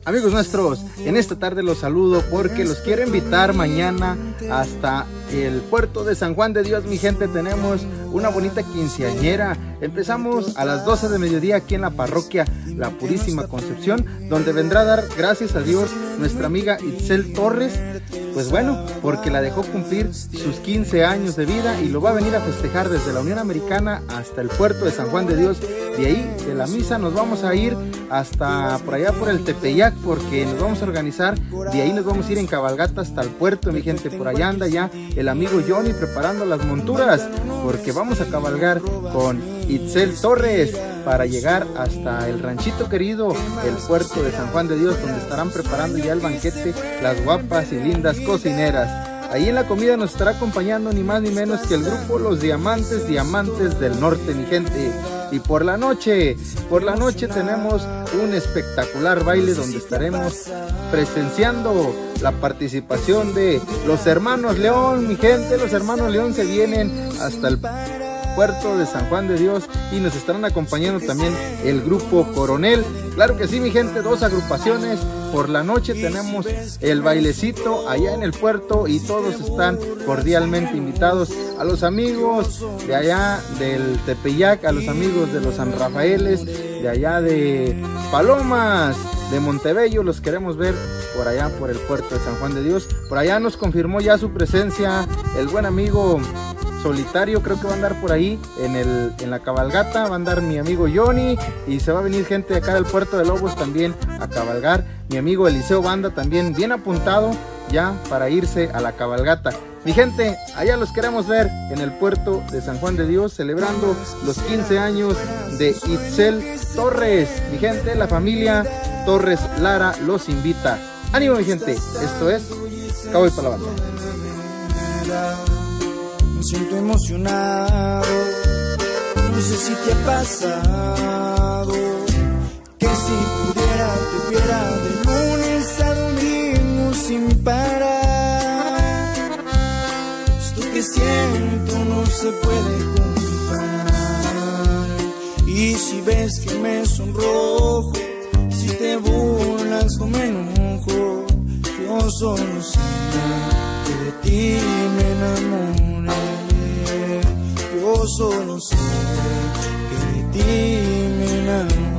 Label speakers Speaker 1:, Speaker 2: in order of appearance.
Speaker 1: Amigos nuestros, en esta tarde los saludo porque los quiero invitar mañana hasta el puerto de San Juan de Dios. Mi gente, tenemos una bonita quinceañera. Empezamos a las 12 de mediodía aquí en la parroquia La Purísima Concepción, donde vendrá a dar gracias a Dios nuestra amiga Itzel Torres. Pues bueno, porque la dejó cumplir sus 15 años de vida y lo va a venir a festejar desde la Unión Americana hasta el puerto de San Juan de Dios. De ahí, de la misa, nos vamos a ir hasta por allá por el Tepeyac, porque nos vamos a organizar. De ahí nos vamos a ir en cabalgata hasta el puerto, mi gente. Por allá anda ya el amigo Johnny preparando las monturas, porque vamos a cabalgar con Itzel Torres para llegar hasta el ranchito querido, el puerto de San Juan de Dios, donde estarán preparando ya el banquete las guapas y lindas cocineras. Ahí en la comida nos estará acompañando ni más ni menos que el grupo Los Diamantes del Norte, mi gente. Y por la noche tenemos un espectacular baile donde estaremos presenciando la participación de los hermanos León, mi gente. Los hermanos León se vienen hasta el puerto de San Juan de Dios y nos estarán acompañando también el grupo Coronel. Claro que sí, mi gente, dos agrupaciones. Por la noche tenemos el bailecito allá en el puerto y todos están cordialmente invitados. A los amigos de allá del Tepeyac, a los amigos de los San Rafaeles, de allá de Palomas, de Montebello, los queremos ver por allá por el puerto de San Juan de Dios. Por allá nos confirmó ya su presencia el buen amigo Solitario, creo que va a andar por ahí en la cabalgata. Va a andar mi amigo Johnny y se va a venir gente de acá del puerto de Lobos también a cabalgar. Mi amigo Eliseo Banda también bien apuntado ya para irse a la cabalgata. Mi gente, allá los queremos ver en el puerto de San Juan de Dios celebrando los 15 años de Itzel Torres. Mi gente, la familia Torres Lara los invita. ¡Ánimo, mi gente! Esto es Cowboy para la Banda.
Speaker 2: Me siento emocionado, no sé si te ha pasado, que si pudiera te viera de lunes a domingo sin parar. Esto que siento no se puede comparar. Y si ves que me sonrojo, si te burlas no me enojo. Yo solo sé que de ti me enamoré. Yo solo sé que de ti me enamoré.